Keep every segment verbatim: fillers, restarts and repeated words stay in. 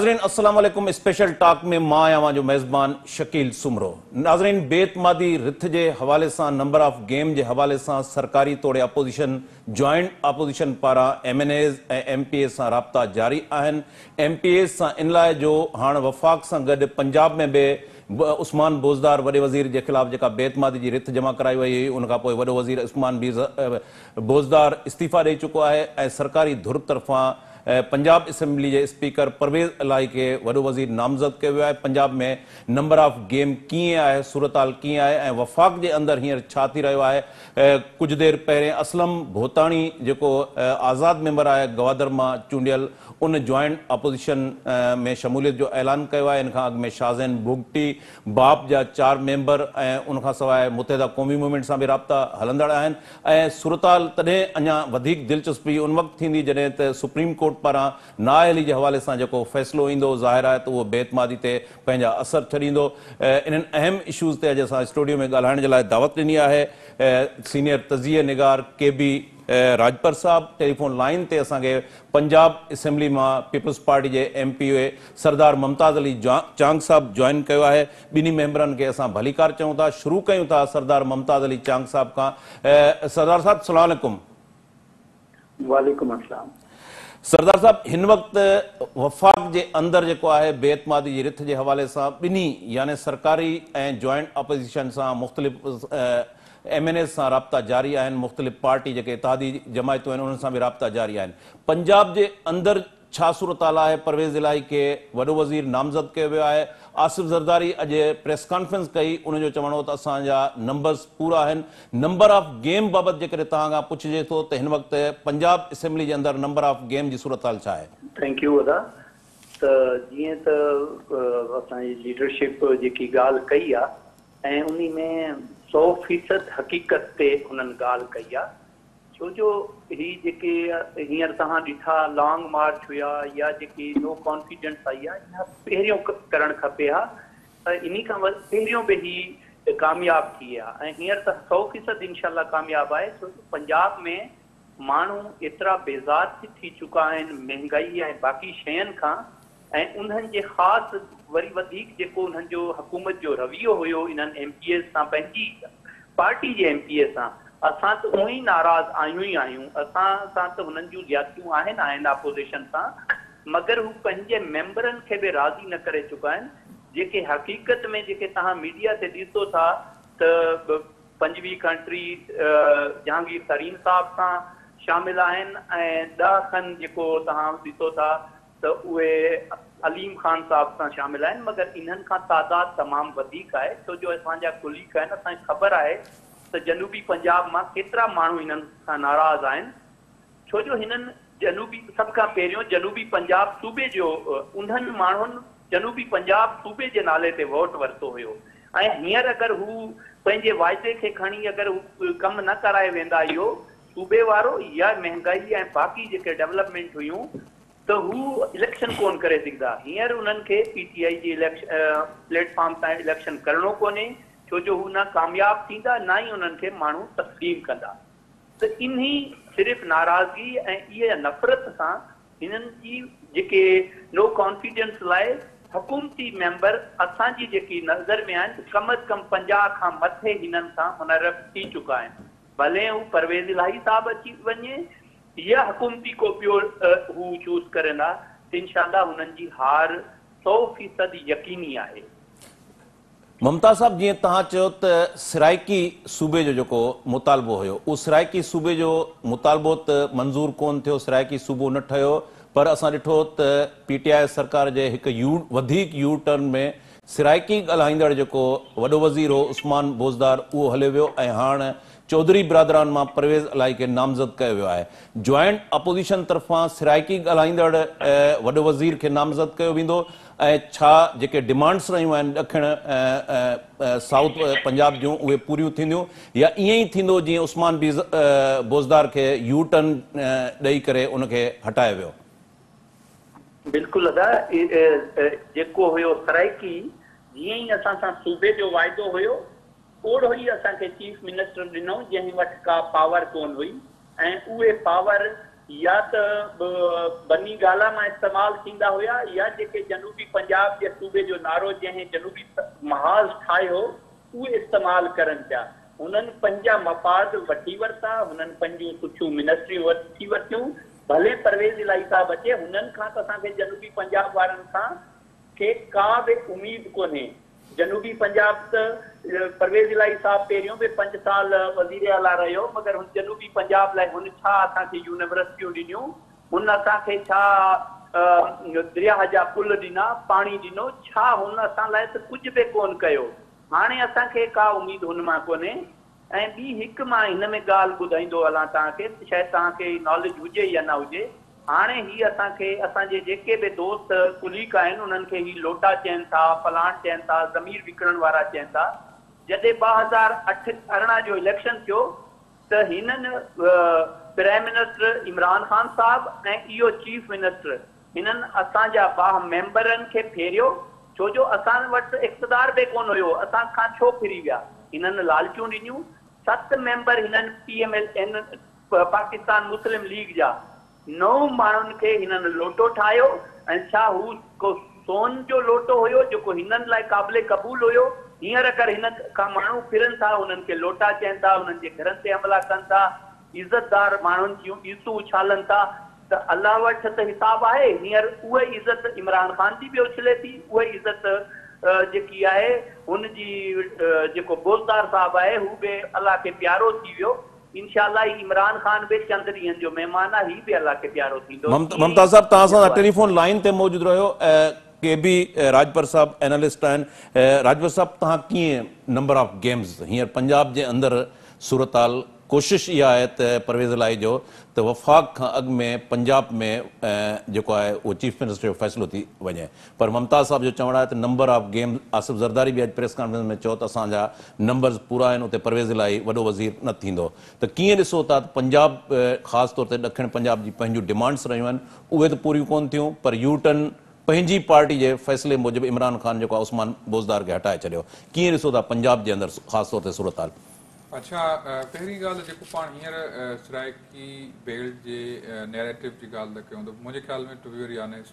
नाज़रीन अस्सलाम वालेकुम। स्पेशल टॉक में मां आवां जो मेज़बान शकील सुमरो। नाज़रीन बेतमादी रिथ जे हवाले सां नंबर ऑफ गेम जे हवाले सां सरकारी तोड़े अपोजिशन जॉइंट अपोजिशन पारां एम एन एज़ ऐं एम पी ए सां राब्ता जारी आहिनि। एम पी ए सां इन लाइ जो हाणे वफ़ाक़ सां गॾु पंजाब में बि उस्मान बोज़दार वॾे वज़ीर जे ख़िलाफ़ जेका बेतमादी जी रिथ जमा कराई वई हुई उन खां पोइ वॾो वज़ीर उस्मान बोज़दार इस्तीफ़ा ॾेई चुको आहे ऐं सरकारी धुर तरफ़ां पंजाब असेंबली के स्पीकर परवेज़ इलाही के वॾो वज़ीर नामज़द किया वियो आहे। पंजाब में नंबर ऑफ गेम कीअं आहे, सूरताल कीअं आहे ऐं वफ़ाक़ जे अंदरि हींअर छा थी रहियो आहे। कुझु देरि पहिरें असलम भोताणी जेको आज़ाद मेंबर आहे गवादर मां चूंडियल उन जॉइंट अपोजिशन में शमूलियत जो ऐलान किया है। इन खां अॻु में शाज़ैन बुगटी बाप जा चार मेंबर ऐं उन खां सवाइ मुतहिदा क़ौमी मूवमेंट सां बि राब्ता हलंदड़ आहिनि ऐं सूरताल तॾहिं अञा वधीक दिलचस्पी उन वक़्तु थींदी जॾहिं त सुप्रीम कोर्ट पारां नाअहली जे हवाले सां जेको फ़ैसिलो ईंदो। ज़ाहिर आहे त उहो बेतमादी ते पंहिंजा असर छॾींदो। इन्हनि अहम इशूज़ ते अॼु असां स्टूडियो में ॻाल्हाइण जे लाइ दावत ॾिनी आहे सीनियर तज़िये निगार के बी राजपर साहब। टेलीफोन लाइन ते असांखे पंजाब असेंबली मां पीपल्स पार्टी जे M P A Sardar Mumtaz Ali Chang साहब जॉइन किया है। ॿिन्ही मेंबरनि खे असां भलीकार चऊं था। शुरू कयूं था सरदार मुमताज़ अली चांग साहब खां। सरदार साहब अस्सलाम वालेकुम। वालेकुम अस्सलाम। सरदार साहब हिन वक़्तु वफ़ाक़ जे अंदरि जेको आहे बेतमादी जी रिथ जे हवाले सां ॿिन्ही यानी सरकारी ऐं जॉइंट अपोजिशन सां मुख़्तलिफ़ एम एन एज़ सां राब्ता जारी आहिनि। मुख़्तलिफ़ पार्टी जेके इत्तेहादी जमायतूं आहिनि उन्हनि सां बि राब्ता जारी आहिनि। पंजाब जे अंदरि छा सूरताल आहे? परवेज़ इलाही खे वॾो वज़ीर नामज़द कयो वियो आहे। आसिफ़ ज़रदारी अॼु प्रेस कॉन्फ्रेंस कई, उनजो चवणो त असांजा नंबर्स पूरा आहिनि। नंबर ऑफ गेम बाबति जेकॾहिं तव्हां खां पुछिजे थो त हिन वक़्तु पंजाब असेंबली जे अंदरि नंबर ऑफ गेम जी सूरताल छा आहे? थैंक यू अदा। त जीअं त असांजी लीडरशिप जेकी ॻाल्हि कई आहे ऐं उन में सौ फीसद हक़ीक़त ते हुननि ॻाल्हि कई आहे। छो जो ही जेके हींअर तव्हां ॾिठा लॉन्ग मार्च हुया या जेकी नो कॉन्फिडेंस आई आहे इहा पहिरियों करणु खपे हा त इन खां पहिरियों बि ही कामयाबु थी विया ऐं हींअर त सौ फीसद इनशाला कामयाबु आहे। छो जो पंजाब में माण्हू एतिरा बेज़ार थी चुका आहिनि महांगाई ऐं बाक़ी शयुनि खां ऐं उन्हनि जे ख़ासि वरी वधीक जेको उन्हनि जो हुकूमत जो रवैयो हुयो इन्हनि एम पी ए सां पंहिंजी पार्टी जे एम पी ए सां असां त उहो ई नाराज़ आहियूं ई आहियूं। असां सां त हुननि जूं ज़्यादतियूं आहिनि आहिनि अपोजिशन सां, मगर हू पंहिंजे मेंबरनि खे बि राज़ी न करे चुका आहिनि। जेके हक़ीक़त में जेके तव्हां मीडिया ते ॾिसो था त पंजवीह कंट्री जहांगीर तरीन साहब सां शामिल आहिनि ऐं ॾह खनि जेको तव्हां ॾिसो था त उहे अलीम ख़ान साहब सां शामिल आहिनि, मगर इन्हनि खां तादाद तमामु वधीक आहे। छो जो असांजा कुलीग आहिनि, असांखे ख़बर आहे त जनूबी पंजाब मां केतिरा माण्हू हिननि खां नाराज़ आहिनि। छो जो हिननि जनूबी सभ खां पहिरियों जनूबी पंजाब सूबे जो उन्हनि माण्हुनि जनूबी पंजाब सूबे जे नाले ते वोट वरितो हुयो ऐं हींअर अगरि हू पंहिंजे वाइदे खे खणी अगरि हू कमु न कराए वेंदा इहो सूबे वारो या महांगाई ऐं बाक़ी जेके डेवलपमेंट हुयूं त हू इलेक्शन कोन करे सघंदा। हींअर उन्हनि खे पी टी आई जी इलेक्शन प्लेटफॉर्म तां इलेक्शन करणो कोन्हे छो जो हू न कामयाबु थींदा न ई उन्हनि खे माण्हू तस्लीम कंदा। त इन्ही सिर्फ़ु नाराज़गी ऐं इहा नफ़रत सां हिननि जी जेके नो कॉन्फिडेंस लाइ हुकूमती मेंबर असांजी जेकी नज़र में आहिनि कम अज़ कम पंजाह खां मथे हिननि सां मुनरब थी चुका आहिनि। भले हू परवेज़ इलाही साहब अची वञे या हुकूमती को ॿियो हू चूज़ करंदा त इंशाअल्लाह हुननि जी हार सौ फीसद यकीनी आहे। मुमताज़ साहब जीअं तव्हां चयो त सराइकी सूबे जो जेको मुतालबो हुयो उहो सराइकी सूबे जो मुतालबो त मंज़ूर कोन थियो, सराइकी सूबो न ठहियो, पर असां ॾिठो त पी टी आई सरकार जे हिकु यू वधीक यू टर्न में सराइकी ॻाल्हाईंदड़ जेको वॾो वज़ीर हो उस्मान बोज़दार उहो हलियो वियो ऐं हाणे चौधरी बिरादरान मां परवेज़ इलाही खे नामज़द कयो वियो आहे। जॉइंट अपोजिशन तरफ़ां सराइकी ॻाल्हाईंदड़ वॾो वज़ीर खे नामज़द कयो वेंदो ऐं छा जेके डिमांड्स रहियूं आहिनि ॾखिण साउथ पंजाब जूं उहे पूरियूं थींदियूं या ईअं ई थींदो जीअं उस्मान बोज़दार खे यू टर्न ॾेई करे उनखे हटायो वियो? बिल्कुलु अदा, जेको हुयो सराइकी जीअं ई असां सां सूबे जो वाइदो हुयो ओड़ो ई असांखे चीफ मिनिस्टर ॾिनो जंहिं वटि का पावर कोन हुई ऐं उहे पावर या त बनी गाला मां इस्तेमाल थींदा हुया या जेके जनूबी पंजाब जे सूबे जो नारो जंहिं जनूबी महाज ठाहियो उहे इस्तेमाल करनि पिया। उन्हनि पंजा मफ़ाद वठी वरिता, हुननि पंजूं सुठियूं मिनिस्ट्रियूं वठी वरितियूं, भले परवेज़ इलाही साहब अचे, हुननि खां त असांखे जनूबी पंजाब वारनि खां खे का बि उमेद कोन्हे। जनूबी पंजाब त परवेज़ इलाही साहब पहिरियों बि पंज साल वज़ीर आला रहियो, मगर हुन जनूबी पंजाब लाइ हुन छा असांखे यूनिवर्सिटियूं ॾिनियूं, हुन असांखे छा दरिया जा पुल ॾिना, पाणी ॾिनो, छा हुन असां लाइ त कुझु बि कोन कयो। हाणे असांखे का उमेद हुन मां कोन्हे। ऐं ॿी हिकु मां हिन में ॻाल्हि ॿुधाईंदो हलां तव्हांखे, शायदि तव्हांखे नॉलेज हुजे या न हुजे। हाणे ही असांखे असांजे जेके बि दोस्त कुलीक आहिनि उन्हनि खे ही लोटा चवनि था, फलाण चवनि था, ज़मीर विकिणण वारा चवनि था। जॾहिं ॿ हज़ार अठ अरिड़हं जो इलेक्शन थियो त हिननि प्राइम मिनिस्टर इमरान ख़ान साहब ऐं इहो चीफ मिनिस्टर हिननि असांजा ॿ मेंबरनि खे फेरियो, छो जो असां वटि इक़्तिदार बि कोन हुयो, असां खां छो फिरी विया। हिननि लालचूं ॾिनियूं। सत मेंबर हिननि P M L N Pakistan Muslim League जा नौ माण्हुनि खे हिननि लोटो ठाहियो। ऐं छा हू को सोन जो लोटो हुयो जेको हिननि लाइ क़ाबिल क़बूल हुयो? हींअर अगरि हिन खां माण्हू फिरनि था, हुननि खे लोटा चवनि था, हुननि जे घरनि ते हमला कनि था, इज़तदार माण्हुनि जूं ईसूं उछालनि था, त अलाह वटि त हिसाब आहे। हींअर उहा इज़त इमरान ख़ान जी बि उछले थी, उहा इज़त जेकी आहे हुनजी जेको बोलदार साहब आहे हू बि अलाह खे प्यारो थी वियो। इंशाअल्लाह इमरान ख़ान बि चंद ॾींहंनि जो महिमान आहे, ही बि अलाह खे प्यारो थींदो। ममताज़ साहब तव्हां सां टेलीफोन लाइन ते मौजूदु रहियो। के बी राजपर साहब एनालिस्ट आहिनि। राजपर साहब तव्हां कीअं नंबर ऑफ गेम्स हींअर पंजाब जे अंदरि सूरत हाल कोशिशि इहा आहे त परवेज़ इलाही जो त वफ़ाक़ खां अॻु में पंजाब में जेको आहे उहो चीफ मिनिस्टर जो फ़ैसिलो थी वञे, पर ममताज़ साहब जो चवणु आहे त number of game Asif Zardari बि अॼु प्रेस कॉन्फ्रेंस में चयो त असांजा नंबर्स पूरा आहिनि, उते परवेज़ इलाही वॾो वज़ीर न थींदो। त कीअं ॾिसो था त पंजाब ख़ासि तौर ते ॾखिण पंजाब जी पंहिंजूं डिमांड्स रहियूं आहिनि, उहे त पूरियूं कोन थियूं, पर यू टर्न पंहिंजी पार्टी जे फ़ैसिले मूजिबि इमरान ख़ान जेको आहे उस्मान बोज़दार खे हटाए छॾियो। कीअं ॾिसो था पंजाब जे अंदरि ख़ासि तौर ते सूरत हाल? अच्छा, पहिरीं ॻाल्हि जेको पाण हींअर सराइकी बेल्ट जे नैरेटिव जी ॻाल्हि था कयूं त मुंहिंजे ख़्याल में टू बी वेरी ऑनेस्ट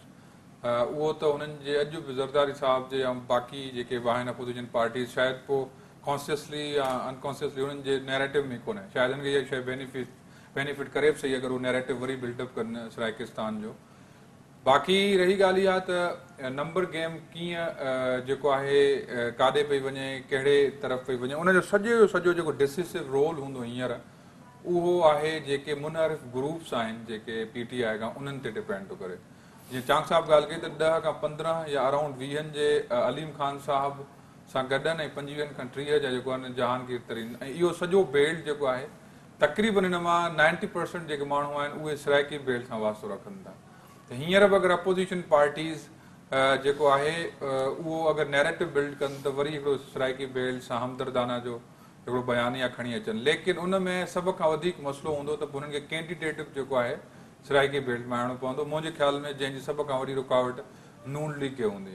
उहो त हुननि जे अॼु बि ज़रदारी साहब जे ऐं बाक़ी जेके बि आहिनि अपोजिशन पार्टीज़ शायदि पोइ कॉन्शियसली या अनकॉन्शियसली हुननि जे नैरेटिव में कोन्हे। शायदि हिनखे इहा शइ बेनिफिट बेनिफिट करे बि सही अगरि उहो नैरेटिव वरी बिल्डअप कनि सराइकिस्तान जो। बाक़ी रही ॻाल्हि इहा त नंबर गेम कीअं जेको आहे काॾे पई वञे, कहिड़े तरफ़ पई वञे, उनजो सॼो जो सॼो जेको डिसिसिव रोल हूंदो हींअर उहो आहे जेके मुनहरिफ़ ग्रुप्स आहिनि जेके पी टी आई खां उन्हनि ते डिपेंड थो करे। जीअं चांग साहब ॻाल्हि कई त ॾह खां पंद्रहं या अराउंड वीहनि जे अलीम ख़ान साहब सां गॾनि ऐं पंजवीहनि खां टीह जा जेको आहिनि जहांगीर तरीन, ऐं इहो सॼो बेल्ट जेको आहे तक़रीबन हिन मां नाइंटी परसेंट जेके माण्हू आहिनि उहे सराइकी बेल्ट सां वास्तो रखनि था। त हींअर बि अगरि अपोज़िशन पार्टीज़ जेको आहे उहो अगरि नैरेटिव बिल्ड कनि त वरी हिकिड़ो सराइकी बेल्ट सां हमदर्दाना जो हिकिड़ो बयानिया खणी अचनि, लेकिन उन में सभ खां वधीक मसइलो हूंदो त पोइ हुननि खे कैंडिडेटिव जेको आहे सराइकी बेल्ट में आणणो पवंदो। मुंहिंजे ख़्याल में जंहिंजी सभ खां वॾी रुकावट नून लीग खे हूंदी।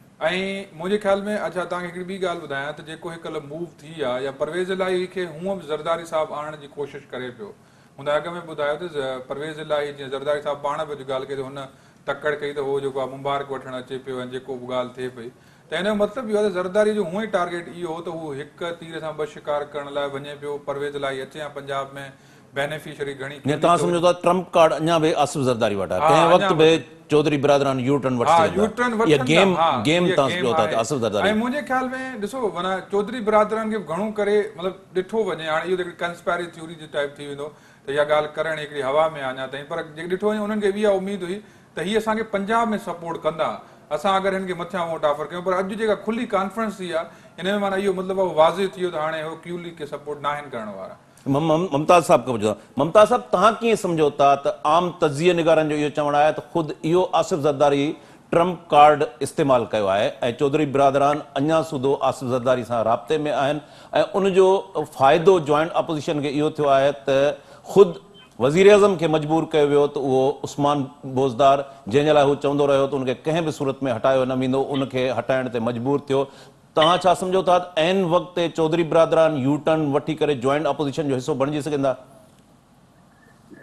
ऐं मुंहिंजे ख़्याल में अच्छा तव्हांखे हिकिड़ी ॿी ॻाल्हि ॿुधायां त जेको हिकु मूव थी आहे या परवेज़ इलाही खे हूअं बि ज़रदारी साहब आणण जी कोशिशि करे पियो। हुन अॻ में ॿुधायो त परवेज़ इलाही जीअं ज़रदारी साहब पाण बि ॻाल्हि कई त हुन तकड़ कई त उहो जेको आहे मुबारक वठणु अचे पियो ऐं जेको बि ॻाल्हि थिए पई त हिन जो मतिलबु इहो आहे त ज़रदारी जो हूअं ई टारगेट इहो हो त हू हिकु तीर सां ॿ शिकार करण लाइ वञे पियो। परवेज़ इलाही अचे हा पंजाब में बेनिफिशियरी घणी तव्हां सम्झो था ट्रम्प कार्ड अञा बि आसिफ़ ज़रदारी वटि आहे, कंहिं वक़्तु बि चौधरी बिरादरान यू टर्न वठी गेम गेम तव्हां सम्झो था त आसिफ़ ज़रदारी। ऐं मुंहिंजे ख़्याल में ॾिसो माना चौधरी बिरादरान खे घणो करे मतिलबु ॾिठो वञे, हाणे इहो हिकिड़ी कंस्पायरी थ्योरी जे टाइप थी वेंदो त इहा ॻाल्हि करणु हिकिड़ी हवा में अञा ताईं, पर जेके ॾिठो वञे उन्हनि खे इहा उमेद हुई त हीअ असांखे पंजाब में सपोर्ट कंदा असां अगरि हिन खे मथियां वोट ऑफर कयूं। पर अॼु जेका खुली कॉन्फ्रेंस थी आहे हिन में माना इहो मतिलबु वाज़िह थी वियो त हाणे उहो क्यू लीग खे सपोर्ट न आहिनि करण वारा। ममताज़ साहब खां पुछो, ममताज़ साहब तव्हां कीअं सम्झो था त आम तज़िये निगारनि जो इहो चवणु आहे त ख़ुदि इहो आसिफ़ ज़रदारी ट्रम्प कार्ड इस्तेमालु कयो आहे ऐं चौधरी बिरादरान अञा सूदो आसिफ़ ज़रदारी सां राब्ते में आहिनि ऐं उनजो फ़ाइदो जॉइंट अपोज़िशन खे इहो थियो आहे त ख़ुदि वज़ीर आज़म खे मजबूर कयो वियो त उहो उस्मान बोज़दार जंहिंजे लाइ हू चवंदो रहियो त उनखे कंहिं बि सूरत में हटायो न वेंदो, उनखे हटाइण ते मजबूर थियो। तव्हां छा सम्झो था त ऐन वक़्त ते चौधरी बिरादरान यू टर्न वठी करे जॉइंट अपोज़िशन जो हिसो बणिजी सघंदा?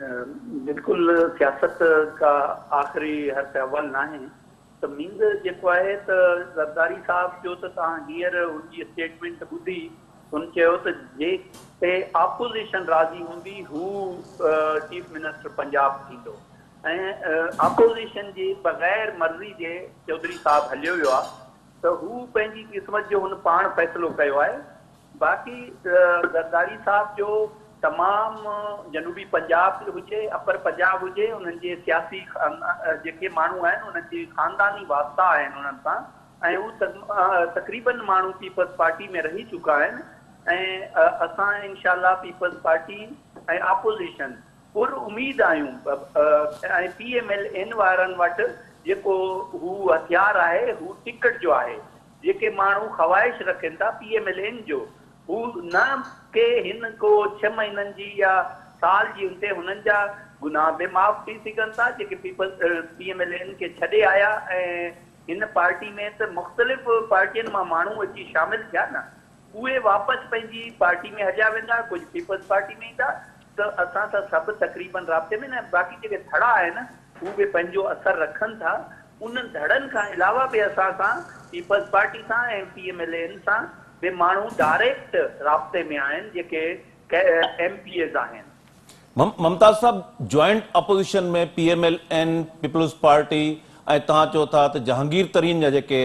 बिल्कुलु सियासत का आख़िरी हर अवल न आहे त मींद जेको आहे त ज़रदारी साहब जो त तव्हां हींअर उनजी स्टेटमेंट ॿुधी हुन चयो त जेके ऑपोज़िशन राज़ी हूंदी हू चीफ मिनिस्टर पंजाब थींदो ऐं ऑपोज़िशन जी बग़ैर मर्ज़ी जे चौधरी साहब हलियो वियो आहे त हू पंहिंजी क़िस्मत जो हुन पाण फ़ैसिलो कयो आहे। बाक़ी ज़रदारी साहब जो तमामु जनूबी पंजाब हुजे अपर पंजाब हुजे उन्हनि जे सियासी जेके माण्हू आहिनि उन्हनि जी ख़ानदानी वास्ता आहिनि उन्हनि सां ऐं हू तक़रीबन माण्हू पीपल्स पार्टी में रही चुका आहिनि ऐं असां इंशाल्लाह पीपल्स पार्टी ऐं ऑपोज़िशन पुर उम्मीद आहियूं ऐं पी एम एल एन वारनि वटि जेको हू हथियार आहे हू टिकट जो आहे। जेके माण्हू ख़्वाहिश रखनि था पी एम एल एन जो हू न के हिन को छह महीननि जी या साल जी उते हुननि जा गुनाह बि माफ़ थी सघनि था जेके people P M L N खे छॾे आया ऐं हिन पार्टी में त मुख़्तलिफ़ पार्टियुनि मां माण्हू अची शामिल थिया न उहे वापसि पंहिंजी पार्टी में हलिया वेंदा कुझु पीपल्स पार्टी में ईंदा त असां सां सभु तक़रीबन राब्ते में न बाक़ी जेके धड़ा आहिनि हू बि पंहिंजो असरु रखनि था उन धड़नि खां अलावा बि असां सां पीपल्स पार्टी सां ऐं पी एम एल एन सां बि माण्हू डायरेक्ट राब्ते में आहिनि जेके एम पी एज़ आहिनि। ममताज साहब जॉइंट अपोजिशन में P M L N Peoples Party ऐं तव्हां चओ था त जहांगीर तरीन जा जेके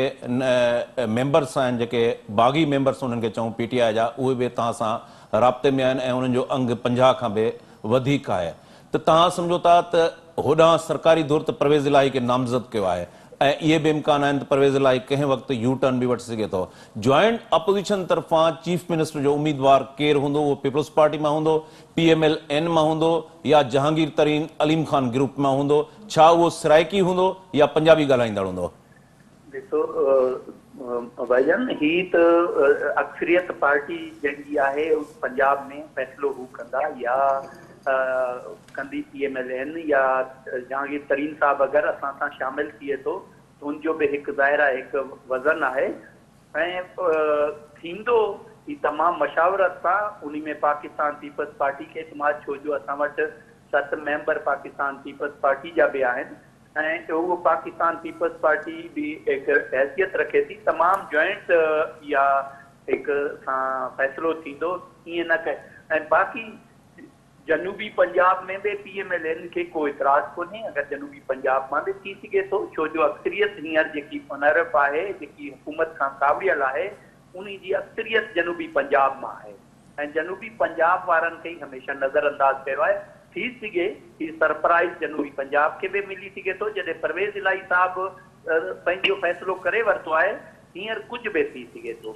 मेंबर्स आहिनि जेके बाग़ी मेंबर्स उन्हनि खे चऊं पी टी आई जा उहे बि तव्हां सां राब्ते में आहिनि ऐं उन्हनि जो अंग पंजाह खां बि वधीक आहे त तव्हां सम्झो था त होॾां सरकारी दौर ते परवेज़ इलाही खे नामज़द कयो आहे ऐं इहे बि इम्कान आहिनि त परवेज़ इलाही कंहिं वक़्तु यू टर्न बि वठी सघे थो। जॉइंट अपोजिशन तरफ़ां चीफ मिनिस्टर जो उम्मीदवार केरु हूंदो उहो पीपल्स पार्टी मां हूंदो पी एम एल एन मां हूंदो या जहांगीर तरीन अलीम ख़ान ग्रुप मां हूंदो छा उहो सराइकी हूंदो या पंजाबी ॻाल्हाईंदड़ हूंदो? ॾिसो भाईजान ही त अक्सरियत पार्टी जंहिंजी आहे पंजाब में फ़ैसिलो हू कंदा या कंदी पी एम एल एन या जहांगीर तरीन साहब अगरि असां सां शामिल थिए थो त हुनजो बि हिकु ज़ाहिर आहे हिकु वज़न आहे ऐं थींदो ही तमामु मशावरत सां उन में पाकिस्तान पीपल्स पार्टी खे इतमाद छो जो असां वटि सत मेंबर पाकिस्तान पीपल्स पार्टी जा बि आहिनि ऐं उहो पाकिस्तान पीपल्स पार्टी बि हिकु हैसियत रखे थी तमामु जॉइंट या हिकु सां फ़ैसिलो थींदो ईअं न कए ऐं बाक़ी जनूबी पंजाब में भी पी एम एल एन के को इतराज़ कोन्हे अगर जनूबी पंजाब में भी थी सके तो छो जो अक्सरियत हींअर जेकी मुनरफ है जेकी हुकूमत खां काबियल है उन्हीं जी अक्सरियत जनूबी पंजाब में है ऐं जनूबी पंजाब वारनि खे हमेशा नज़रअंदाज कयो आहे। थी सके ही सरप्राइज़ जनूबी पंजाब के भी मिली सके तो जॾहिं परवेज़ इलाही साहब पंहिंजो फ़ैसिलो करे वरितो आहे हींअर कुझु भी थी सके तो।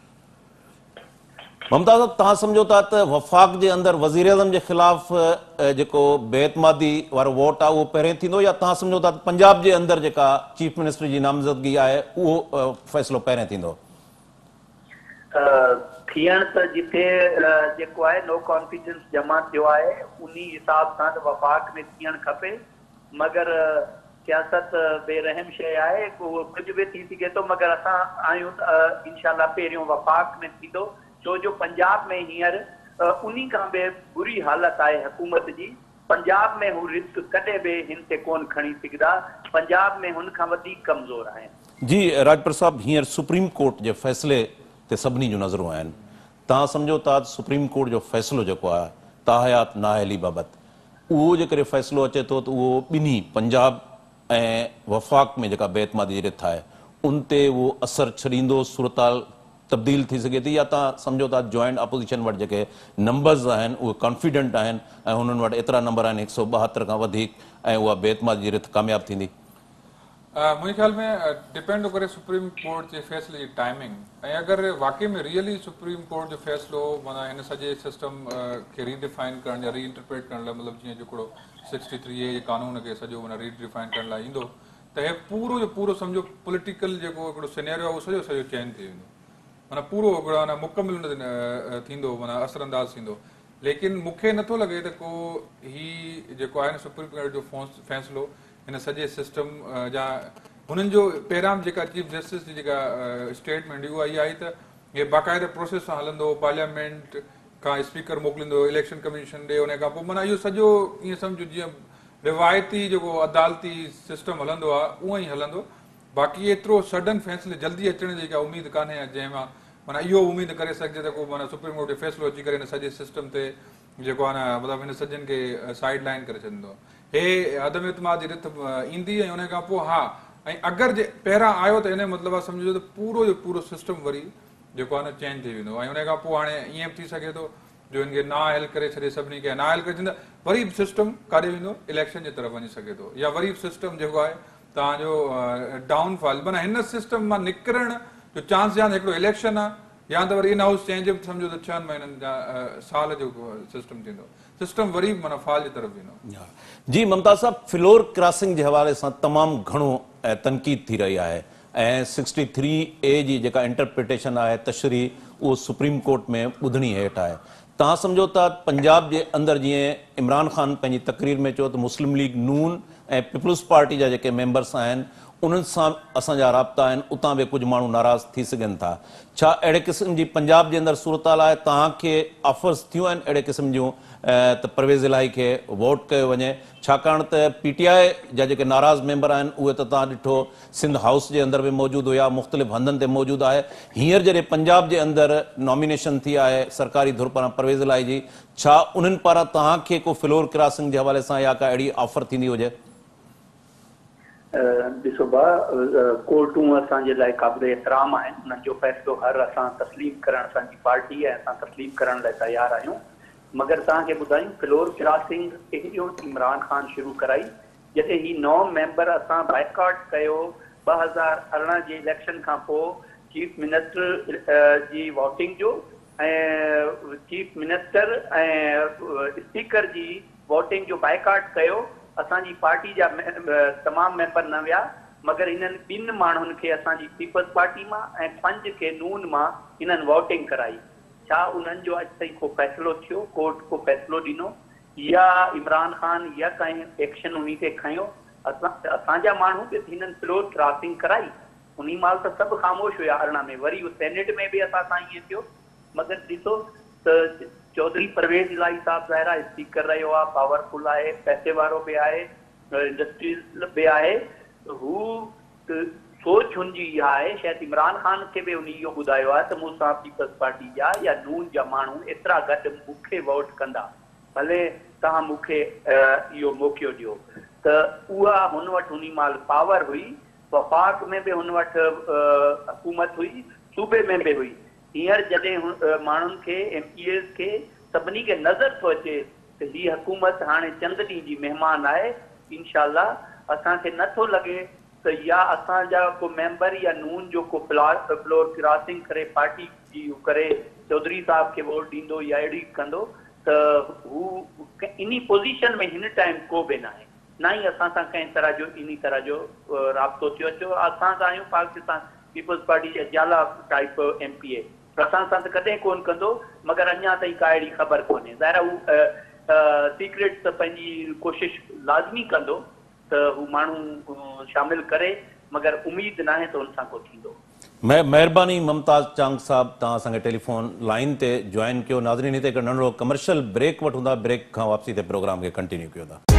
ममता साहब तव्हां सम्झो था त वफ़ाक़ जे अंदरि वज़ीर आज़म जे ख़िलाफ़ जेको बेइतमादी वारो वोट आहे उहो पहिरें थींदो या तव्हां सम्झो था त पंजाब जे अंदरि जेका चीफ मिनिस्टर जी नामज़दगी आहे उहो फ़ैसिलो पहिरें थींदो? थियण त जिथे जेको आहे नो कॉन्फिडेंस जमा थियो आहे उन हिसाब सां त वफ़ाक़ में थियणु खपे मगर सियासत बेरहम शइ आहे कुझु बि थी सघे थो मगर असां आहियूं इंशाल्लाह पहिरियों वफ़ाक़ में थींदो छो जो पंजाब में हींअर उन्हीं खां बि बुरी हालत आहे हुकूमत जी। पंजाब में हू रिस्क कॾहिं बि हिन ते कोन खणी सघंदा पंजाब में हुन खां वधीक कमज़ोर आहिनि। जी राजपर साहब हींअर सुप्रीम कोर्ट जे फ़ैसिले ते सभिनी जूं नज़रूं आहिनि तव्हां सम्झो था सुप्रीम कोर्ट जो फ़ैसिलो जेको आहे ताहयात नाअहली बाबति उहो जेकॾहिं फ़ैसिलो अचे थो त उहो ॿिन्ही पंजाब ऐं वफ़ाक़ में जेका बेइतमादी जी रिथ आहे उन ते उहो असरु छॾींदो सूरताल तब्दील थी सघे थी या तव्हां सम्झो था जॉइंट अपोजिशन वटि जेके नंबर्स आहिनि उहे कॉन्फिडेंट आहिनि ऐं हुननि वटि एतिरा नंबर आहिनि हिकु सौ ॿाहतरि खां वधीक ऐं उहा बेइतमादी जी रिथ कामयाबु थींदी? मुंहिंजे ख्याल में डिपेंड थो करे सुप्रीम कोर्ट जे फ़ैसिले जी टाइमिंग ऐं अगरि वाकई में रियली सुप्रीम कोर्ट जो फ़ैसिलो माना हिन सॼे सिस्टम खे रीडिफाइन करण या रीइंटरप्रेट करण लाइ मतिलबु जीअं हिकिड़ो सिक्सटी थ्री ए जे कानून खे सॼो माना रीडिफाइन करण लाइ ईंदो त हे पूरो जो पूरो सम्झो पॉलिटिकल जेको हिकिड़ो सिनेरियो आहे उहो सॼो सॼो चेंज थी वेंदो माना पूरो हिकिड़ो माना मुकमिल थींदो माना असरअंदाज़ थींदो। लेकिन मूंखे नथो लॻे त को ही जेको आहे न सुप्रीम कोर्ट जो फ़ैसिलो हिन सॼे सिस्टम जा हुननि जो पहिरां जेका चीफ जस्टिस जी जेका स्टेटमेंट हुई उहा इहा आई त हे बाक़ाइदा प्रोसेस सां हलंदो पार्लियामेंट खां स्पीकर मोकिलींदो इलेक्शन कमीशन ॾे, उन खां पोइ माना इहो सॼो ईअं सम्झो जीअं रिवायती जेको अदालती सिस्टम हलंदो आहे उहो ई हलंदो। बाक़ी एतिरो सडन फ़ैसिले जल्दी अचण जी का उमेदु कान्हे जंहिंमां माना इहो उमेदु करे सघिजे त को माना सुप्रीम कोर्ट जो फ़ैसिलो अची करे हिन सॼे सिस्टम ते जेको आहे न मतिलबु हिन सॼनि खे साइड लाइन करे छॾींदो। हे अदम इतमाद जी रिथ ईंदी ऐं उन खां पोइ हा ऐं अगरि जे पहिरां आयो त इन मतिलबु आहे सम्झो त पूरो जो पूरो सिस्टम वरी जेको आहे न चेंज थी वेंदो ऐं उन खां पोइ हाणे ईअं बि थी सघे थो जो हिनखे नाअहल करे छॾे सभिनी खे नाअहल करे छॾींदा वरी बि सिस्टम काॾे वेंदो इलेक्शन जे तरफ़ वञी सघे थो या वरी सिस्टम जेको आहे तव्हांजो डाउनफॉल माना हिन सिस्टम मां निकिरण जो चांस या हिकिड़ो इलेक्शन आहे या त वरी इन हाउस चेंज बि सम्झो त छहनि महीननि जा साल जो सिस्टम थींदो सिस्टम वरी माना फॉल जी तरफ़ वेंदो। जी मुमताज़ साहब, फ्लोर क्रॉसिंग जे हवाले सां तमामु घणो तनक़ीद थी रही आहे ऐं सिक्सटी थ्री ए जी जेका इंटरप्रिटेशन आहे तशरी उहो सुप्रीम कोर्ट में ॿुधणी हेठि आहे। तव्हां सम्झो था पंजाब जे अंदरि जीअं इमरान ख़ान पंहिंजी तक़रीर में चयो त मुस्लिम लीग नून ऐं पीपल्स पार्टी जा जेके मेंबर्स आहिनि उन्हनि सां असांजा राब्ता आहिनि, उतां बि कुझु माण्हू नाराज़ थी सघनि था। छा अहिड़े क़िस्म जी पंजाब जे अंदरि सूरत हाल आहे? तव्हांखे ऑफर्स थियूं आहिनि अहिड़े क़िस्म जूं त परवेज़ इलाही खे वोट कयो वञे? छाकाणि त पीटीआई जा जेके नाराज़ मेंबर आहिनि उहे त तव्हां ॾिठो सिंध हाउस जे अंदरि बि मौजूदु हुया, मुख़्तलिफ़ हंधनि ते मौजूदु आहे। हींअर जॾहिं पंजाब जे अंदरि नॉमिनेशन थी आहे सरकारी धुर पारां परवेज़ इलाही जी, छा उन्हनि पारां तव्हांखे को फ्लोर क्रॉसिंग जे हवाले सां या का अहिड़ी ऑफर थींदी हुजे? ॾिसो भाउ, कोर्टूं असांजे लाइ क़ाबिल एतिराम आहिनि, उन्हनि जो फ़ैसिलो हर असां तस्लीम करणु असांजी पार्टी ऐं असां तस्लीम करण लाइ तयारु आहियूं। मगर तव्हांखे ॿुधायूं फ्लोर क्रॉसिंग अहिड़ियूं इमरान ख़ान शुरू कराई जॾहिं ही नौ मेंबर असां बाइकॉट कयो ॿ हज़ार अरिड़हं जे इलेक्शन खां पोइ चीफ मिनिस्टर जी वोटिंग जो ऐं चीफ मिनिस्टर ऐं स्पीकर जी वोटिंग जो बाइकॉट कयो। असांजी पार्टी जा तमामु मेंबर न विया मगर हिननि ॿिनि माण्हुनि खे असांजी पीपल्स पार्टी मां ऐं पंज खे नून मां हिननि वोटिंग कराई। छा उन्हनि जो अॼु ताईं को फ़ैसिलो थियो, कोर्ट को फ़ैसिलो ॾिनो या इमरान ख़ान या कंहिं एक्शन उन ते खयो? असां असांजा माण्हू बि हिननि फ्लोर क्रॉसिंग कराई, उन महिल त सभु ख़ामोश हुया अरिड़हं में। वरी सेनेट में बि असां सां ईअं थियो मगर ॾिसो त चौधरी परवेज़ इलाही साहब ज़ाहिर आहे स्पीकर रहियो आहे, पावरफुल आहे, पैसे वारो बि आहे, इंडस्ट्रीज़ बि आहे। हू सोच हुनजी इहा आहे, शायदि इमरान ख़ान खे बि उन इहो ॿुधायो आहे त मूंसां पीपल्स पार्टी जा या नून जा माण्हू एतिरा गॾु मूंखे वोट कंदा, भले तव्हां मूंखे इहो मौक़ो ॾियो। त उहा हुन वटि उन महिल पावर हुई, वफ़ाक़ में बि हुन वटि हुकूमत हुई, सूबे में बि हुई। हींअर जॾहिं माण्हुनि खे एम पी एस खे सभिनी खे नज़र थो अचे त हीअ हुकूमत हाणे चंद ॾींहं जी महिमान आहे, इनशाला असांखे नथो लॻे त या असांजा को मेंबर या नून जो को फ्लोर क्रॉसिंग करे पार्टी जी करे चौधरी साहब खे वोट ॾींदो या अहिड़ी कंदो त हू इन पोज़ीशन में हिन टाइम को बि न आहे, न ई असां सां कंहिं तरह जो इन तरह जो राब्तो थियो। अचो असां सां आहियूं पाकिस्तान पीपल्स पार्टी जा जाला टाइप एम पी ए, असां सां त कॾहिं कोन कंदो मगर अञा ताईं का अहिड़ी ख़बर कोन्हे। ज़ाहिर हू सीक्रेट त पंहिंजी कोशिशि लाज़मी कंदो त हू माण्हू शामिल करे मगर उमेद न आहे त हुन सां को थींदो। महिरबानी मुमताज़ चांग साहब, तव्हां असांखे टेलीफोन लाइन ते जॉइन कयो। नाज़रीन, हिते हिकु नंढिड़ो कमर्शियल ब्रेक वठूं था, ब्रेक खां वापसी ते प्रोग्राम खे कंटिन्यू कयो था।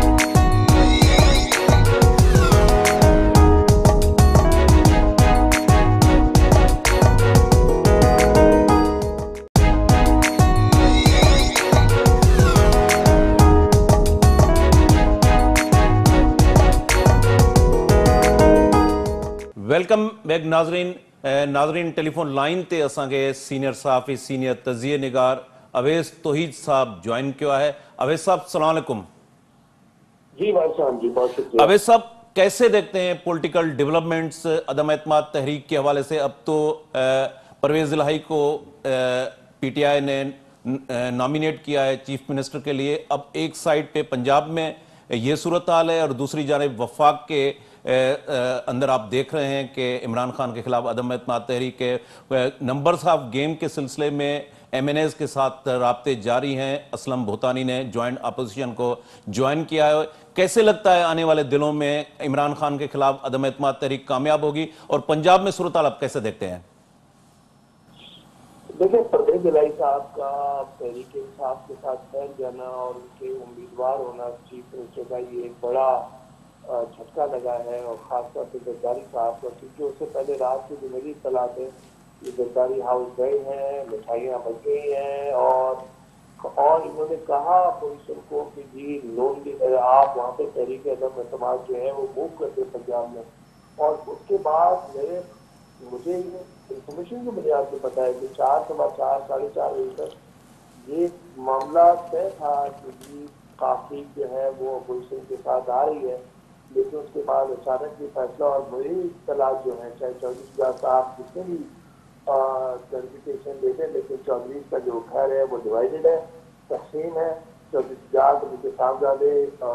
वेलकम बैक नाज़रीन। नाज़रीन, टेलीफोन लाइन ते असांखे सीनियर सहाफ़ी, सीनियर तज़िये निगार अवैस तौहीद साहब जॉइन किया है। अवैस साहब सलाम अलैकुम। जी भाई साहब, जी बहुत शुक्रिया। अवैस साहब, कैसे देखते हैं पॉलिटिकल डेवलपमेंट्स अदम एतमाद तहरीक के हवाले से? अब तो परवेज़ इलाही को पीटीआई ने नॉमिनेट किया है चीफ मिनिस्टर के लिए। अब एक साइड पे पंजाब में ये सूरत हाल है और दूसरी जानिब वफाक के अंदर आप देख रहे हैं कि इमरान खान के खिलाफ अदम एतमाद तहरीक के नंबर्स ऑफ गेम के सिलसिले में एम एन एज़ के साथ राब्ते जारी हैं। असलम भूतानी ने जॉइंट अपोजिशन को ज्वाइन किया है। कैसे लगता है आने वाले दिनों में इमरान खान के खिलाफ अदम एतमाद तहरीक कामयाब होगी? और पंजाब में सूरत हाल आप कैसे देखते हैं? देखिए, प्रदेश پرویز الہی صاحب کا تحریک انصاف کے ساتھ پھیل جانا اور ان کے امیدوار ہونا چیف منسٹر کا یہ ایک بڑا جھٹکا لگا ہے، اور خاص طور پہ زرداری صاحب کا، کیونکہ اس سے پہلے رات کو جو میری اطلاع ہے یہ زرداری ہاؤس گئے ہیں، مٹھائیاں بن گئی ہیں، اور اور انہوں نے کہا اپوزیشن کو کہ جی لون آپ وہاں پہ تحریک عدم اعتماد جو ہے وہ موو کر دیں پنجاب میں. اور اس کے بعد میرے مجھے انفارمیشن کی بنیاد پہ پتا ہے کہ چار سوا چار ساڑھے چار بجے تک یہ معاملہ طے تھا کہ جی کافی جو ہے وہ اپوزیشن کے ساتھ آ رہی ہے، لیکن اس کے بعد اچانک یہ فیصلہ، اور بڑی اطلاع جو ہے چاہے چودھری شجاع صاحب جتنے بھی کلیریفیکیشن دیتے ہیں، لیکن چودھری کا جو گھر ہے وہ ڈیوائڈیڈ ہے، تقسیم ہے. چودھری شجاع کے صاحبزادے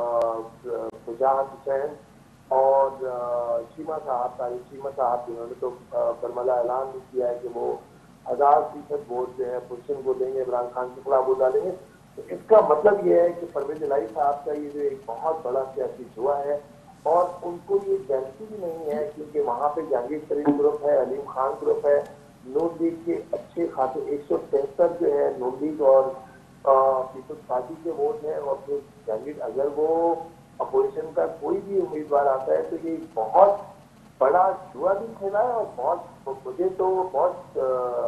فجاں حسین اور چیمہ صاحب تاریخ چیمہ صاحب جنہوں نے تو برملا اعلان بھی کیا ہے کہ وہ ہزار فیصد ووٹ جو ہے اپوزیشن کو دیں گے، عمران خان کے خلاف ووٹ ڈالیں گے. تو اس کا مطلب یہ ہے کہ پرویز الہی صاحب کا یہ جو ایک بہت بڑا سیاسی جوا ہے، اور ان کو یہ گارنٹی بھی نہیں ہے کیونکہ وہاں پہ جہانگیر ترین گروپ ہے، علیم خان گروپ ہے، نون لیگ کے اچھے خاصے ایک سو تہتر جو ہے نون لیگ اور پیپلز پارٹی کے ووٹ ہیں، اور پھر جہانگیر اگر وہ اپوزیشن کا کوئی بھی امیدوار آتا ہے تو یہ بہت بڑا جوا بھی کھیلا ہے. اور بہت مجھے تو بہت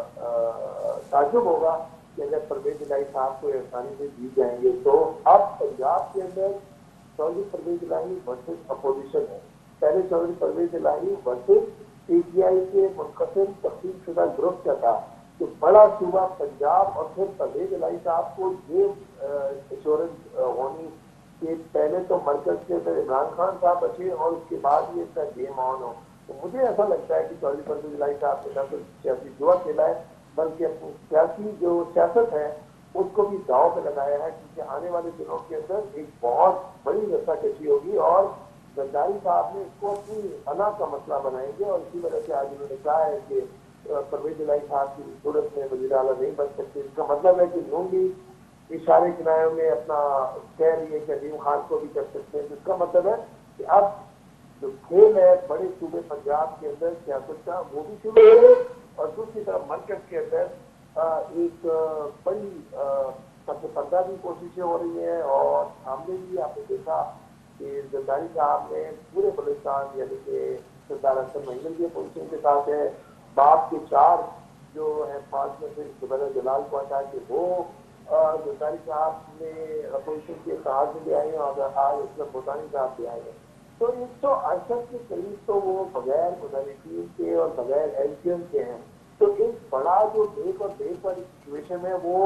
تعجب ہوگا کہ اگر پرویز الہی صاحب کو آسانی سے جیت جائیں گے. تو اب پنجاب کے اندر چودھری پرویز الہی ورسز اپوزیشن ہے. پہلے چودھری پرویز الہی ورسز پی ٹی آئی کے منقسم تقسیم شدہ گروپ کا تھا کہ بڑا صوبہ پنجاب، اور پھر پرویز الہی صاحب کو یہ ایشورنس ہونی کہ پہلے تو مرکز کے اندر عمران خان صاحب بچے اور اس کے بعد یہ اس کا گیم آن ہو. تو مجھے ایسا لگتا ہے کہ چودھری پرویز الہی صاحب نے نہ صرف سیاسی جوا کھیلا ہے بلکہ اپنی سیاسی جو سیاست ہے اس کو بھی داؤ پہ لگایا ہے، کیونکہ آنے والے دنوں کے اندر ایک بہت بڑی رسا کشی ہوگی اور زرداری صاحب نے اس کو اپنی انا کا مسئلہ بنائیں گے. اور اسی وجہ سے آج انہوں نے کہا ہے کہ پرویز الہی صاحب کی صورت میں وزیر اعلیٰ نہیں بن سکتے. اس کا مطلب ہے کہ نون لیگ اشارے کناروں میں اپنا کہہ رہی ہے کہ علیم خان کو بھی کر سکتے ہیں، جس کا مطلب ہے کہ اب جو کھیل ہے بڑے صوبے پنجاب کے اندر سیاست کا وہ بھی شروع ہو گئی، اور دوسری طرف مرکز کے اندر ایک بڑی سب سے پردہ بھی کوششیں ہو رہی ہیں. اور سامنے بھی آپ نے دیکھا کہ زرداری صاحب نے پورے بلوچستان یعنی کہ سردار حسن محمد کی اپوزیشن کے ساتھ ہے، باپ کے چار جو ہے پانچ میں سے زبیر جلال کو ہٹا کے وہ زرداری صاحب نے اپوزیشن کے اتحاد میں بھی آئے ہیں، اور آج اس میں بھوتانی صاحب بھی آئے ہیں. تو ایک سو اڑسٹھ کے قریب تو وہ بغیر مدرسین کے اور بغیر ایل پی ایم کے ہیں. تو ایک بڑا جو ایک اور دیکھ والی سچویشن ہے وہ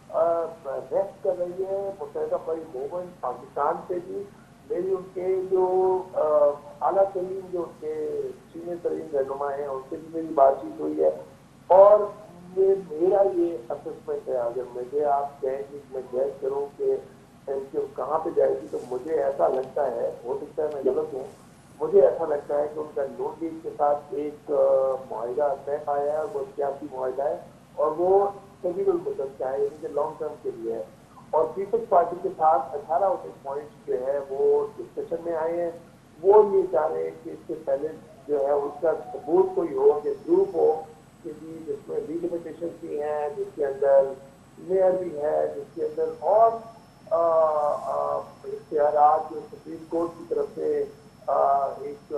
ریسٹ کر رہی ہے متحدہ بڑی موومنٹ پاکستان سے بھی. میری ان کے جو اعلیٰ ترین جو ان کے سینئر ترین رہنما ہیں ان سے بھی میری بات چیت ہوئی ہے، اور یہ میرا یہ اسسمنٹ ہے. اگر مجھے آپ کہیں کہ میں گیس کروں کہ ایم کیو کہاں پہ جائے گی تو مجھے ایسا لگتا ہے، ہو سکتا ہے میں غلط ہوں، مجھے ایسا لگتا ہے کہ ان کا نون لیگ کے ساتھ ایک معاہدہ طے پایا ہے، اور وہ سیاسی معاہدہ ہے اور وہ طویل المدت کا ہے، یعنی کہ لانگ ٹرم کے لیے ہے. اور پیپلز پارٹی کے ساتھ اٹھارہ انیس پوائنٹس جو ہے وہ ڈسکشن میں آئے ہیں. وہ یہ چاہ رہے ہیں کہ اس سے پہلے جو ہے اس کا ثبوت کوئی ہو کہ گروپ ہو کہ جی جس میں ڈیلیمیٹیشن بھی ہیں، جس کے اندر میئر بھی ہے، جس کے اندر اور اختیارات جو سپریم کورٹ کی طرف سے ایک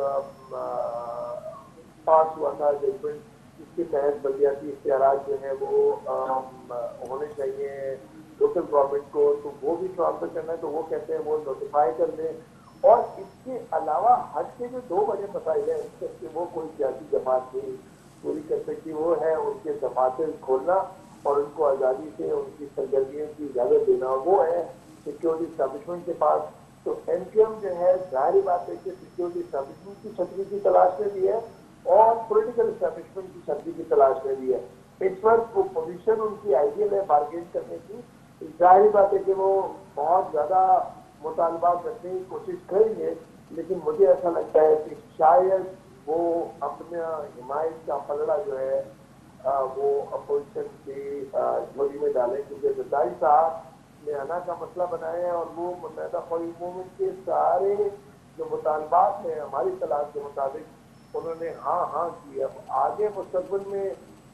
پاس ہوا تھا ججمنٹ جس کے تحت بلدیاتی اختیارات جو ہیں وہ ہونے چاہیے لوکل گورنمنٹ کو، تو وہ بھی ٹرانسفر کرنا ہے. تو وہ کہتے ہیں وہ نوٹیفائی کر دیں. اور اس کے علاوہ ہٹ کے جو دو بڑے مسائل ہیں اس سے وہ کوئی سیاسی جماعت نہیں پوری کر سکتی، وہ ہے ان کے دفاتر کھولنا اور ان کو آزادی سے ان کی سرگرمیوں کی اجازت دینا، وہ ہے سیکیورٹی اسٹیبلشمنٹ کے پاس. تو ایم کیو ایم جو ہے ظاہری بات ہے کہ سیکیورٹی اسٹیبلشمنٹ کی چھتری کی تلاش میں بھی ہے اور پولیٹیکل اسٹیبلشمنٹ کی چھتری کی تلاش میں بھی ہے. اس وقت وہ پوزیشن ان کی آئیڈیل ہے بارگین کرنے کی. ظاہری بات ہے کہ وہ بہت زیادہ مطالبات رکھنے کی کوشش کریں گے، لیکن مجھے ایسا لگتا ہے کہ شاید وہ اپنا حمایت کا پلڑا جو ہے وہ اپوزیشن کی جھولی میں ڈالیں، کیونکہ زرداری صاحب نے انا کا مسئلہ بنایا ہے اور وہ متحدہ قومی موومنٹ کے سارے جو مطالبات ہیں ہماری تلاش کے مطابق انہوں نے ہاں ہاں کی. اب آگے مستقبل میں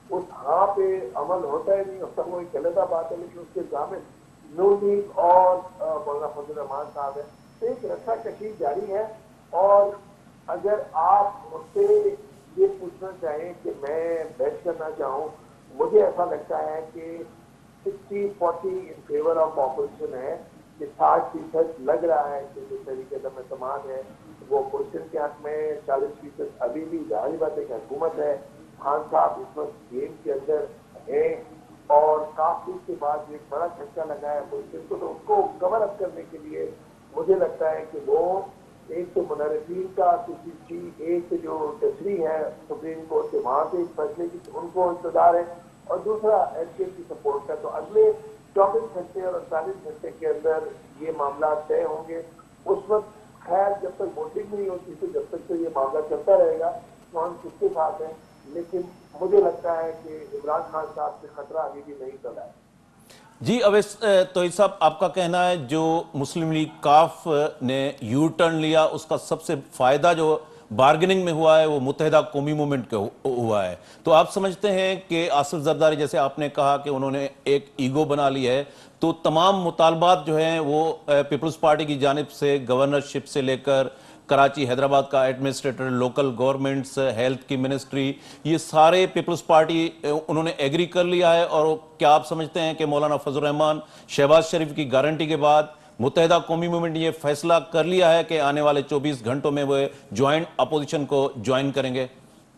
اس ہاں پہ عمل ہوتا ہے نہیں ہوتا وہ ایک علیحدہ بات ہے، لیکن اس کے ضامن نون لیگ اور مولانا فضل الرحمان صاحب ہے، ایک رسا کشی جاری ہے۔ اور اگر آپ مجھ سے یہ پوچھنا چاہیں کہ میں بیٹ کرنا چاہوں، مجھے ایسا لگتا ہے کہ sixty forty in favour of opposition ہے، کہ ساٹھ فیصد لگ رہا ہے کہ جو طریقے عدم اعتماد ہے وہ اپوزیشن کے حق میں، چالیس فیصد ابھی بھی ظاہری بات ہے کہ حکومت ہے، خان صاحب اس وقت گیم کے اندر ہیں، اور کافی کے بعد ایک بڑا جھٹکا لگا ہے اپوزیشن کو، تو اس کو کور اپ کرنے کے لیے مجھے لگتا ہے کہ وہ ایک تو منرفین کا کسی چیز ایک جو تصریح ہے سپریم کورٹ کے وہاں سے اس فیصلے کی ان کو انتظار ہے، اور دوسرا ایس کے کی سپورٹ کا۔ تو اگلے چوبیس گھنٹے اور اڑتالیس گھنٹے کے اندر یہ معاملات طے ہوں گے۔ اس وقت خیر جب تک ووٹنگ نہیں ہوتی تو جب تک تو یہ معاملہ چلتا رہے گا، تو ہم کس کے ساتھ ہیں، لیکن مجھے لگتا ہے کہ عمران خان صاحب سے خطرہ ابھی بھی نہیں چلا ہے۔ جی اویس توحید صاحب، آپ کا کہنا ہے جو مسلم لیگ کاف نے یو ٹرن لیا اس کا سب سے فائدہ جو بارگننگ میں ہوا ہے وہ متحدہ قومی مومنٹ کا ہوا ہے، تو آپ سمجھتے ہیں کہ آصف زرداری جیسے آپ نے کہا کہ انہوں نے ایک ایگو بنا لی ہے، تو تمام مطالبات جو ہیں وہ پیپلز پارٹی کی جانب سے گورنرشپ سے لے کر کراچی حیدرآباد کا ایڈمنسٹریٹر، لوکل گورنمنٹس، ہیلتھ کی منسٹری، یہ سارے پیپلز پارٹی انہوں نے ایگری کر لیا ہے؟ اور کیا آپ سمجھتے ہیں کہ مولانا فضل الرحمان، شہباز شریف کی گارنٹی کے بعد متحدہ قومی مومنٹ یہ فیصلہ کر لیا ہے کہ آنے والے چوبیس گھنٹوں میں وہ جوائنٹ اپوزیشن کو جوائن کریں گے؟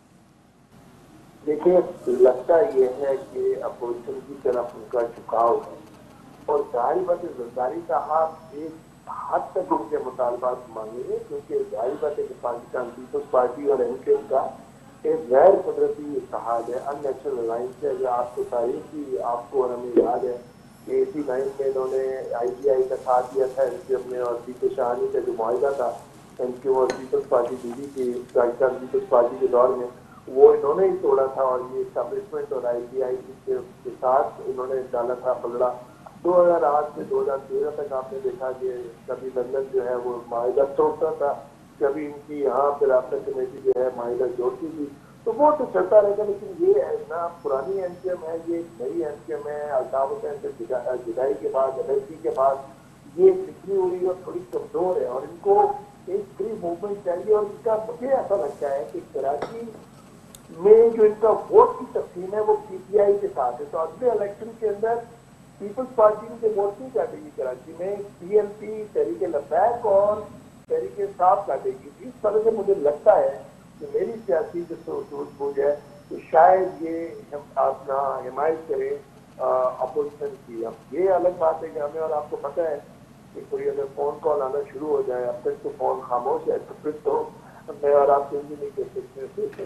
دیکھیے لگتا یہ ہے کہ اپوزیشن کی طرف ان کا جھکاؤ ہے، اور ظاہری بات ہے زرداری صاحب ایک حد تک ان کے مطالبات مانگیں گے، کیونکہ ظاہری بات ہے کہ پاکستان پیپلز پارٹی اور ایم کیو ایم کا ایک غیر قدرتی اتحاد ہے، ان نیچرل الائنس ہے۔ اگر آپ کو تاریخ کی آپ کو اور ہمیں یاد ہے کہ ایٹی نائن میں انہوں نے آئی ٹی آئی کا ساتھ دیا تھا ایم کیو ایم نے، اور پی کے شاہانی کا جو معاہدہ تھا ایم کیو اور پیپلز پارٹی ڈی ڈی کے پاکستان پیپلز پارٹی کے دور میں، وہ انہوں نے ہی توڑا تھا، اور یہ اسٹیبلشمنٹ اور آئی ٹی آئی کے ساتھ انہوں نے ڈالا تھا پلڑا۔ دو ہزار آٹھ سے دو ہزار تیرہ تک آپ نے دیکھا کہ کبھی لندن جو ہے وہ معاہدہ توڑتا تھا، کبھی ان کی یہاں پہ رابطہ کمیٹی جو ہے معاہدہ جوڑتی تھی، تو وہ تو چلتا رہے گا۔ لیکن یہ ہے نا پرانی ایم کیو ایم ہے، یہ نئی ایم کیو ایم ہے، الطاف حسین سے جدائی کے بعد ایل کے بعد یہ نکلی ہوئی اور تھوڑی کمزور ہے، اور ان کو ایک فری موومنٹ چاہیے۔ اور اس کا مجھے ایسا لگتا ہے کہ کراچی میں جو ان کا ووٹ کی تقسیم ہے وہ پی ٹی آئی کے ساتھ ہے، تو اگلے الیکشن کے اندر پیپلز پارٹی کے ووٹ نہیں کاٹے گی کراچی میں، P L P, Tehreek Labbaik اور تحریک انصاف کاٹے گی۔ اس طرح سے مجھے لگتا ہے کہ میری سیاسی جو سوچ بوجھ ہے کہ شاید یہ اپنا حمایت کرے اپوزیشن کی۔ اب یہ الگ بات ہے کہ ہمیں اور آپ کو پتہ ہے کہ کوئی اگر فون کال آنا شروع ہو جائے، اب تک تو فون خاموش ہے، تو پھر تو میں اور آپ چینج نہیں کر سکتے۔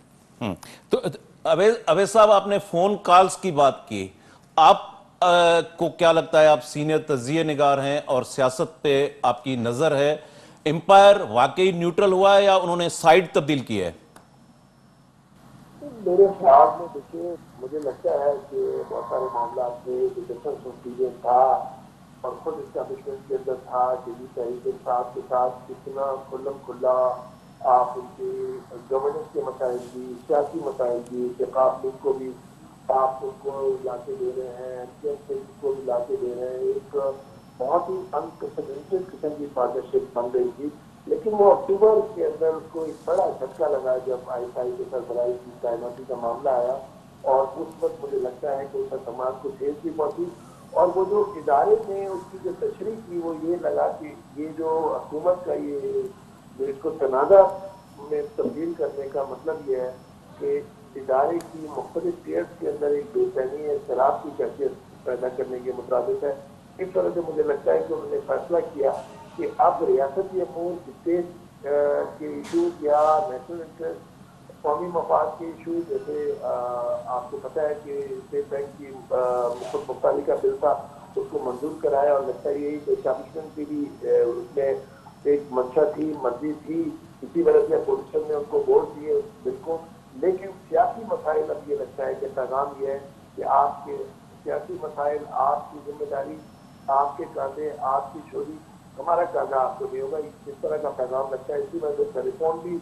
تو اویس صاحب، آپ نے فون کالز کی بات کی، آپ کو کیا لگتا ہے، آپ سینئر تجزیہ نگار ہیں اور سیاست پہ آپ کی نظر ہے، امپائر واقعی نیوٹرل ہوا ہے یا انہوں نے سائیڈ تبدیل کی ہے؟ میرے خیال میں دیکھیے مجھے لگتا ہے کہ بہت سارے معاملات میں جو ڈفرنس اوپینین تھا اور خود اسٹیبلشمنٹ کے اندر تھا، ڈیلی تحریک انصاف کے ساتھ کتنا کھلم کھلا آپ ان کی گورننس کے مسائل بھی، سیاسی مسائل بھی، اتفاق لیگ کو بھی آپ ان کو لا کے دے رہے ہیں، ایم کیو ایم کو بھی لا کے دے رہے ہیں، ایک بہت ہی انپریسیڈنٹڈ قسم کی پارٹنرشپ بن گئی تھی۔ لیکن وہ اکتوبر کے اندر اس کو ایک بڑا جھٹکا لگا جب آئی ایس آئی کے سربراہی کی تعیناتی کا معاملہ آیا، اور اس وقت مجھے لگتا ہے کہ اس اعتماد کو ٹھیس بھی پہنچی، اور وہ جو ادارے نے اس کی جو تشریح کی وہ یہ لگا کہ یہ جو حکومت کا یہ اس کو تنازع میں تبدیل کرنے کا مطلب یہ ہے کہ ادارے کی مختلف ٹیئرس کے اندر ایک بے چینی ہے، اضطراب کی کیفیت پیدا کرنے کے مطابق ہے۔ اس طرح سے مجھے لگتا ہے کہ انہوں نے فیصلہ کیا کہ اب ریاستی امور، اسٹیٹ کے ایشوز یا نیشنل انٹرسٹ، قومی مفاد کے ایشوز، جیسے آپ کو پتہ ہے کہ اسٹیٹ بینک کی خود مختاری کا بل تھا، اس کو منظور کرایا، اور لگتا ہے یہی کہ اسٹیبلشمنٹ کی بھی اس میں ایک منشا تھی، مرضی تھی، اسی وجہ سے اپوزیشن نے ان کو ووٹ دیے اس بل کو۔ لیکن سیاسی مسائل اب یہ لگتا ہے کہ پیغام یہ ہے کہ آپ کے سیاسی مسائل، آپ کی ذمہ داری، آپ کے کاندھے، آپ کی چوری، ہمارا کاندھا آپ کو نہیں ہوگا، اس طرح کا پیغام لگتا ہے۔ اسی وجہ سے ٹیلی فون بھی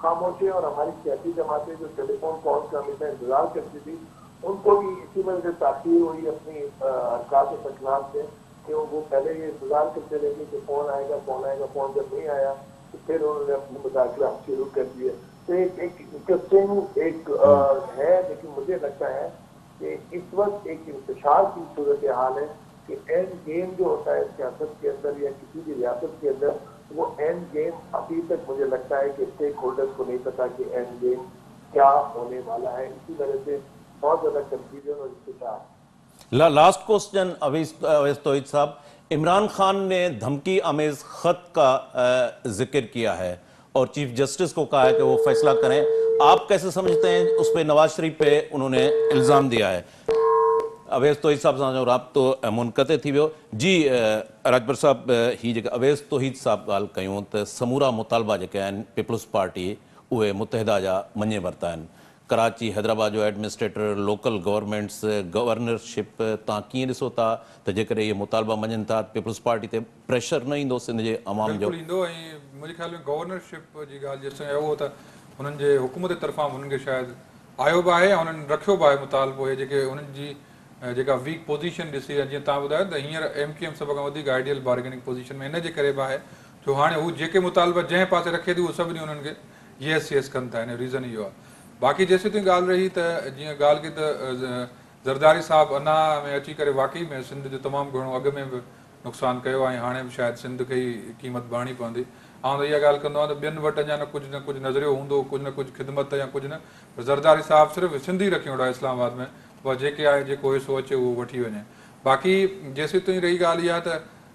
खामोशी और हमारी सियासी जमातें जो टेलीफोन कॉल का हमेशा इंतजार करती थी, उनको भी इसी वजह से तासीर हुई अपनी हरकत तकलात से कि वो पहले ये इंतजार करते रहे कि फोन आएगा फोन आएगा फोन जब नहीं आया तो फिर उन्होंने अपने मुज़ाकरा शुरू कर दिए। तो एक एक इंटरेस्टिंग एक आ, है, लेकिन मुझे लगता है कि इस वक्त एक इंतशार की सूरत हाल है कि एंड गेम जो होता है सियासत के अंदर या किसी भी रियासत के अंदर, वो एंड गेम अभी तक मुझे लगता है कि स्टेक होल्डर्स को नहीं पता कि एंड गेम क्या होने वाला है। इसी वजह से बहुत ज़्यादा कंफ्यूजन और इंतजार। ला, लास्ट क्वेश्चन अवैस अवैस तौहीद साहब, इमरान खान ने धमकी आमेज खत का आ, जिक्र किया है और चीफ जस्टिस को कहा है कि वो फैसला करें। आप कैसे समझते हैं उस पर नवाज शरीफ पे उन्होंने इल्ज़ाम दिया है? अवैस तौहीद साहब सां और आप तो मुनक़ते थी वियो जी। राजपर साहब, ही जेका अवैस तौहीद साहब ॻाल्हि कयूं त समूरा मुतालबा जेके आहिनि पीपल्स पार्टी उहे मुतहिदा जा मञे वरिता आहिनि। कराची, हैदराबाद जो एडमिनिस्ट्रेटर, लोकल गवर्नमेंट्स, गवर्नरशिप, तव्हां कीअं ॾिसो था त जेकॾहिं इहे मुतालबा मञनि था पीपल्स पार्टी ते प्रेशर न ईंदो सिंध जे अवाम जो? बिल्कुलु ईंदो। ऐं मुंहिंजे ख़्याल में गवर्नरशिप जी ॻाल्हि जेसिताईं आहे उहो त हुननि जे हुकूमत जे तरफ़ां हुननि खे शायदि आयो बि आहे ऐं हुननि रखियो बि आहे मुतालबो। इहे जेके हुननि जी जेका वीक पोज़ीशन ॾिसी आहे, जीअं तव्हां ॿुधायो त हींअर एम क्यू एम सभ खां वधीक आइडियल बार्गेनिंग पोज़ीशन में इन जे करे बि आहे जो हाणे हू जेके मुतालबा जंहिं पासे रखे थी उहे सभिनी हुननि खे येस येस कनि था। हिन जो रीज़न इहो आहे। बाक़ी जेसि ताईं ॻाल्हि रही त जीअं ॻाल्हि कई त ज़रदारी साहिबु अना में अची करे वाक़ई में सिंध जो तमामु घणो अॻु में बि नुक़सानु कयो आहे ऐं हाणे बि शायदि सिंध खे ई क़ीमत भरणी पवंदी। आउं त इहा ॻाल्हि कंदो आहियां त ॿियनि वटि अञा न कुझु न कुझु नज़रियो हूंदो, कुझु न कुझु ख़िदमत या कुझु न, ज़रदारी साहिबु सिर्फ़ु सिंधी रखी वेठो आहे इस्लामाबाद में, उहा जेके आहे जेको हिसो अचे उहो वठी वञे। बाक़ी जेसि ताईं रही ॻाल्हि इहा त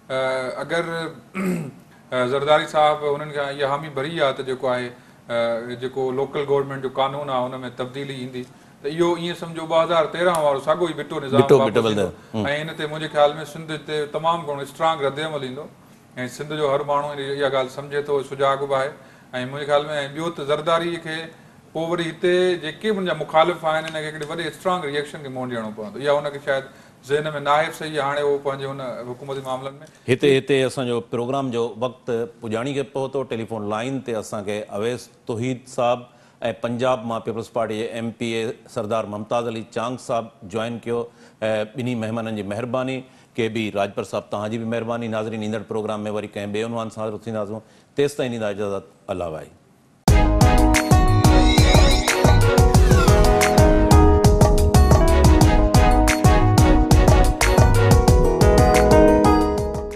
अगरि ज़रदारी साहिबु हुननि खां इहा हामी भरी आहे त जेको आहे जेको लोकल गवर्नमेंट जो कानून आहे हुन में तब्दीली ईंदी त इहो ईअं सम्झो ॿ हज़ार तेरहं वारो साॻियो ई बिटो निज़ाम ऐं हिन ते मुंहिंजे ख़्याल में सिंध ते तमामु घणो स्ट्रांग रद्दमल ईंदो ऐं सिंध जो हर माण्हू इहा ॻाल्हि सम्झे थो, सुजाॻ बि आहे। ऐं मुंहिंजे ख़्याल में ऐं ॿियो त ज़रदारीअ खे पोइ वरी हिते जेके बि हुनजा मुखालिफ़ आहिनि हिनखे हिकिड़े वॾे स्ट्रांग रिएक्शन खे मुंहुं ॾियणो पवंदो। इहा हुनखे शायदि ज़हन में न आहे सही, हाणे उहो पंहिंजे हुन हुकूमती मामलनि में हिते हिते असांजो प्रोग्राम जो वक़्तु पुॼाणी खे पहुतो। टेलीफोन लाइन ते असांखे अवैस तौहीद साहिबु ऐं पंजाब मां पीपल्स पार्टी जे M P A Sardar Mumtaz Ali Chang साहिबु जॉइन कयो। ॿिन्ही महिमाननि जी महिरबानी, के बि राजपर साहिबु तव्हांजी बि महिरबानी। नाज़रीन, ईंदड़ प्रोग्राम में वरी कंहिं ॿिए उनवान सां थींदासीं। तेसिताईं ॾींदा इजाज़त। अल्लाह भाई।